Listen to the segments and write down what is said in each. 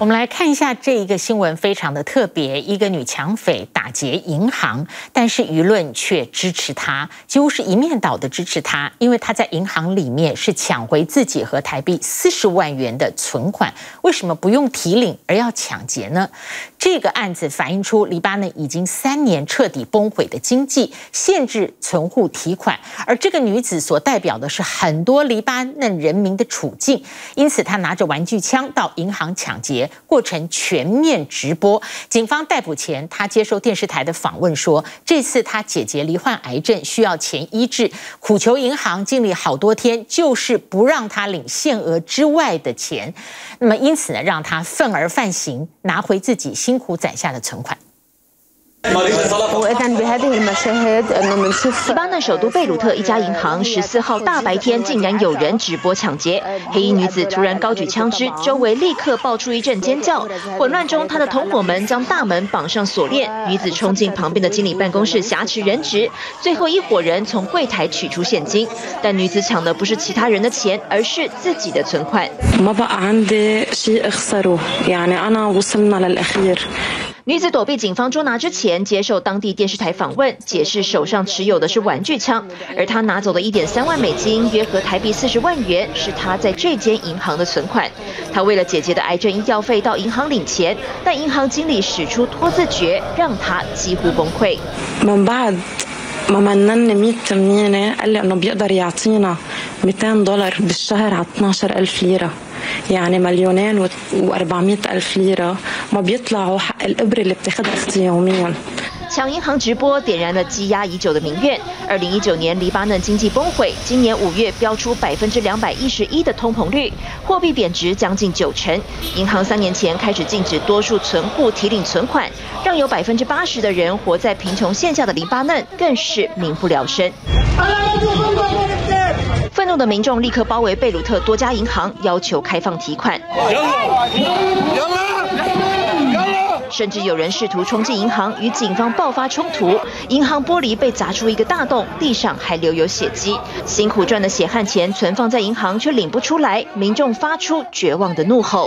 我们来看一下这一个新闻，非常的特别。一个女抢匪打劫银行，但是舆论却支持她，几乎是一面倒的支持她，因为她在银行里面是抢回自己和台币40万元的存款。为什么不用提领而要抢劫呢？这个案子反映出黎巴嫩已经3年彻底崩毁的经济，限制存户提款，而这个女子所代表的是很多黎巴嫩人民的处境，因此她拿着玩具枪到银行抢劫。过程全面直播，警方逮捕前，他接受电视台的访问说，这次他姐姐罹患癌症，需要钱医治，苦求银行经理好多天，就是不让他领限额之外的钱。那么因此呢，让他愤而犯行，拿回自己辛苦攒下的存款。 黎巴嫩首都贝鲁特一家银行14号大白天竟然有人直播抢劫，黑衣女子突然高举枪支，周围立刻爆出一阵尖叫。混乱中，她的同伙们将大门绑上锁链，女子冲进旁边的经理办公室挟持人质，最后一伙人从柜台取出现金，但女子抢的不是其他人的钱，而是自己的存款。女子躲避警方捉拿之前，接受当地电视台访问，解释手上持有的是玩具枪，而她拿走的1.3万美金，约合台币40万元，是她在这间银行的存款。她为了姐姐的癌症医药费到银行领钱，但银行经理使出拖字诀，让她几乎崩溃。 ما منن 100 تمينة قال لي انه بيقدر يعطينا $200 بالشهر على 12,000 ليرة يعني 2,400,000 ليرة ما بيطلعوا حق الإبرة اللي بتاخدها اختي يوميا。 抢银行直播点燃了积压已久的民怨。2019年黎巴嫩经济崩溃，今年5月飙出211%的通膨率，货币贬值将近90%。银行3年前开始禁止多数存户提领存款，让有80%的人活在贫穷线下的黎巴嫩更是民不聊生。愤怒的民众立刻包围贝鲁特多家银行，要求开放提款。甚至有人试图冲进银行，与警方爆发冲突，银行玻璃被砸出一个大洞，地上还留有血迹。辛苦赚的血汗钱存放在银行，却领不出来，民众发出绝望的怒吼。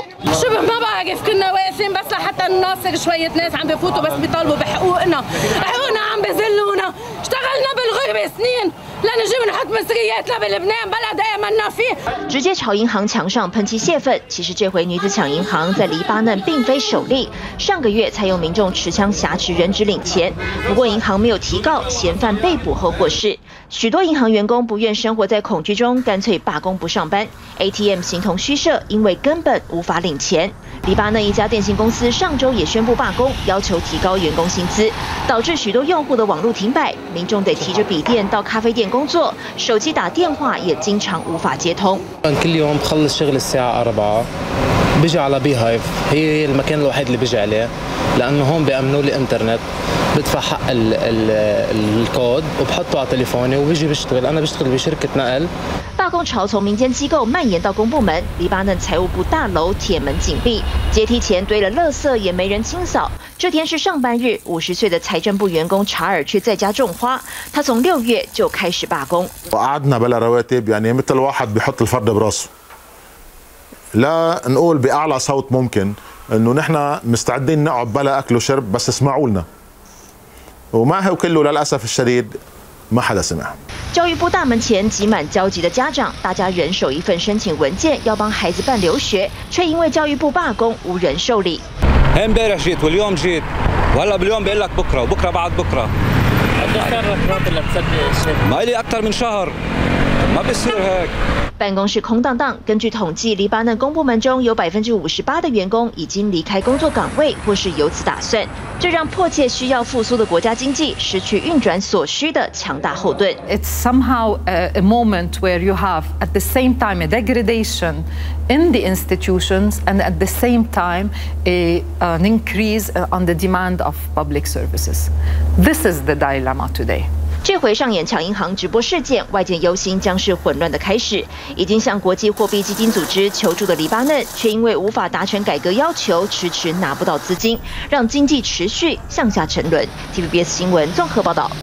直接朝银行墙上喷漆泄愤。其实这回女子抢银行在黎巴嫩并非首例，上个月才有民众持枪挟持人质领钱，不过银行没有提告，嫌犯被捕后获释。许多银行员工不愿生活在恐惧中，干脆罢工不上班 ，ATM 形同虚设，因为根本无法领钱。黎巴嫩一家电信公司上周也宣布罢工，要求提高员工薪资，导致许多用户的网络停摆，民众得提着笔电到咖啡店工作，手机打电话也经常无法接通。 بيجي على بيهايف هي المكان الوحيد اللي بيجي عليه لانه هون بيامنوا لي انترنت بدفع حق الكود وبحطه على تليفوني وبيجي بيشتغل انا بشتغل بشركه نقل。 罢工潮从民间机构蔓延到公部门，黎巴嫩财务部大楼铁门紧闭，阶梯前堆了垃圾也没人清扫。这天是上班日，50岁的财政部员工查尔却在家种花，他从6月就开始罢工。 وقعدنا بلا رواتب يعني مثل واحد بيحط الفرد براسه. لا نقول بأعلى صوت ممكن إنه نحن مستعدين نقعد بلا أكل وشرب بس اسمعوا لنا وما هو كله للأسف الشديد ما حدا سمع。 教育部大门前挤满焦急的家长，大家人手一份申请文件，要帮孩子办留学，却因为教育部罢工无人受理。 امبارح جيت واليوم جيت وهلا باليوم بيقول لك بكره وبكره بعد بكره. ما لي أكثر من شهر ما بيصير هيك。 办公室空荡荡。根据统计，黎巴嫩公部门中有58%的员工已经离开工作岗位，或是有此打算，这让迫切需要复苏的国家经济失去运转所需的强大后盾。 It's somehow a moment where you have at the same time a degradation in the institutions and at the same time an increase on the demand of public services. This is the dilemma today. 这回上演抢银行直播事件，外界忧心将是混乱的开始。已经向国际货币基金组织求助的黎巴嫩，却因为无法达成改革要求，迟迟拿不到资金，让经济持续向下沉沦。TVBS 新闻综合报道。